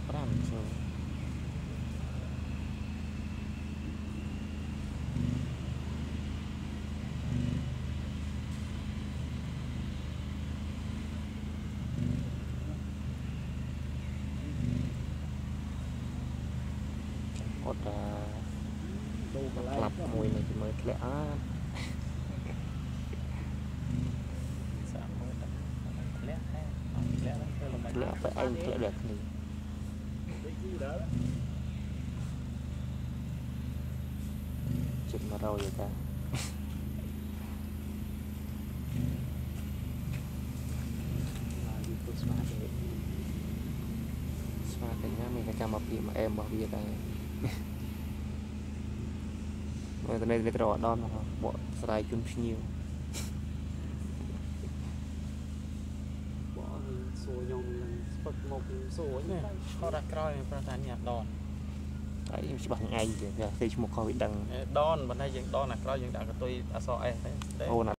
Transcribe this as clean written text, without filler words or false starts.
5 ចូលអត់ក្លាប់មួយនេះមើលធ្លាក់អត់សាក់មើលធ្លាក់ហែធ្លាក់ទៅឯងធ្លាក់ដូចគ្នាជិត100ទេតាស្មាតតែញ៉ាំមានចាំមកពីមកអែមរបស់វាដែរមើលទៅនេះត្រអត់ដល់មកបកស្រាយជូនភ្ញៀវបកសួរខ្ញុំស្ពឹកមកសួរនេះខរក្រោយប្រធាននេះអត់ដល់ហើយច្បាស់ថ្ងៃទៀតគេឈ្មោះខុសវាដឹងដនបើតែយើងដនអាក្រោយយើងដាក់កតុយអសអេសទេអូ